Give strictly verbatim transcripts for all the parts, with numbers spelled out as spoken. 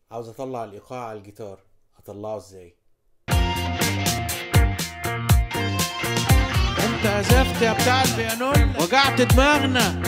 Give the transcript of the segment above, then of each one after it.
عاوز اطلع الايقاع على الجيتار، اطلعه ازاي؟ انت عزفت يا بتاع البيانون، وجعت دماغنا.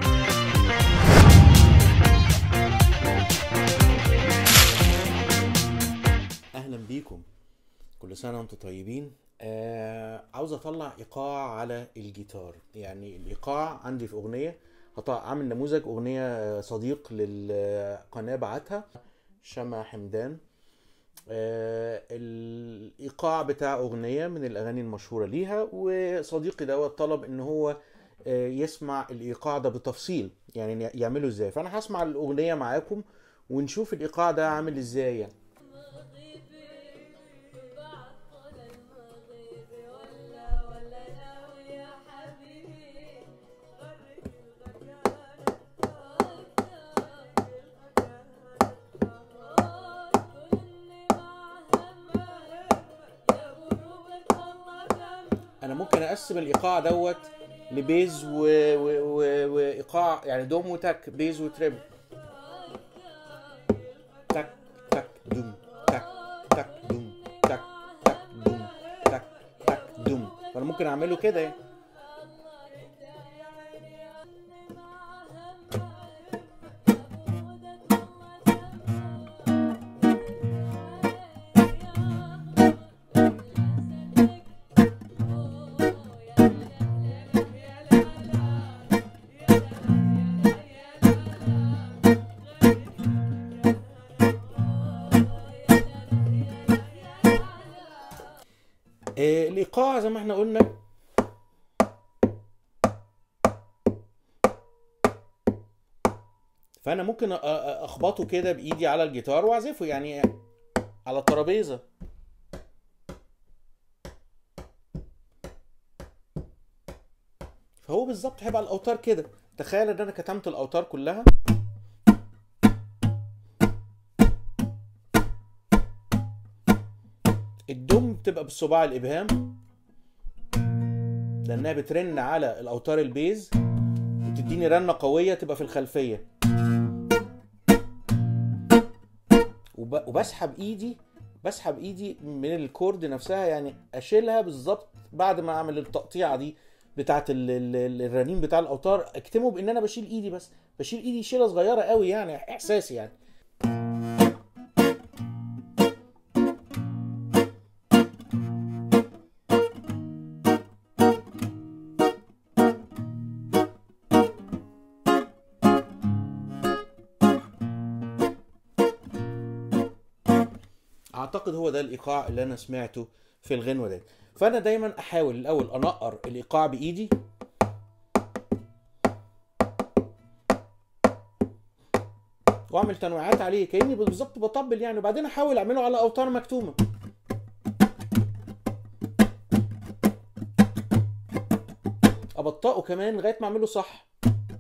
اهلا بيكم، كل سنه وانتم طيبين. آه عاوز اطلع ايقاع على الجيتار. يعني الايقاع عندي في اغنيه، عامل نموذج اغنيه صديق للقناه بعتها شمع حمدان. آه الايقاع بتاع اغنيه من الاغاني المشهوره ليها، وصديقي دوت طلب ان هو آه يسمع الايقاع ده بتفصيل، يعني يعمله ازاي. فانا هسمع الاغنيه معاكم ونشوف الايقاع ده عامل ازاي يعني. انا ممكن اقسم الايقاع دوت لبيز و... و... و... وايقاع، يعني دوم وتك، بيز وتريب، تك تك دوم، تك تك دوم، تك تك دوم، تك تك دوم. فانا ممكن اعمله كده يعني. آه، الايقاع زي ما احنا قلنا فانا ممكن اخبطه كده بايدي على الجيتار واعزفه يعني على الترابيزه. فهو بالظبط هيبقى الاوتار كده. تخيل ان انا كتمت الاوتار كلها، الدم بتبقى بالصباع الابهام لانها بترن على الاوتار البيز وتديني رنه قويه تبقى في الخلفيه، وبسحب ايدي بسحب ايدي من الكورد نفسها، يعني اشيلها بالظبط بعد ما اعمل التقطيعه دي بتاعه الرنين بتاع الاوتار، اكتمه بان انا بشيل ايدي، بس بشيل ايدي شيله صغيره قوي، يعني احساسي يعني. اعتقد هو ده الايقاع اللي انا سمعته في الغنوه دي. فانا دايما احاول الاول انقر الايقاع بايدي، واعمل تنويعات عليه كاني بالظبط بطبل يعني، وبعدين احاول اعمله على اوتار مكتومه. ابطئه كمان لغايه ما اعمله صح.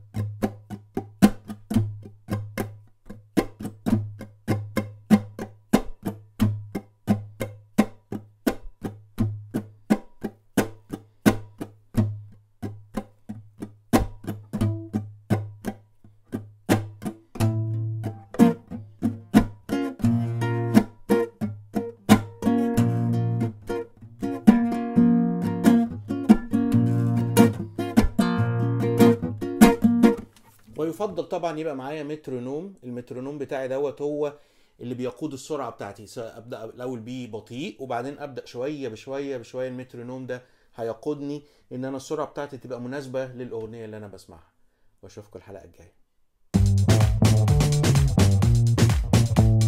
ويفضل طبعا يبقى معايا مترونوم. المترونوم بتاعي دوت هو اللي بيقود السرعه بتاعتي. ابدا الاول بيه بطيء وبعدين ابدا شويه بشويه بشويه. المترونوم ده هيقودني ان انا السرعه بتاعتي تبقى مناسبه للاغنيه اللي انا بسمعها. واشوفكم الحلقه الجايه.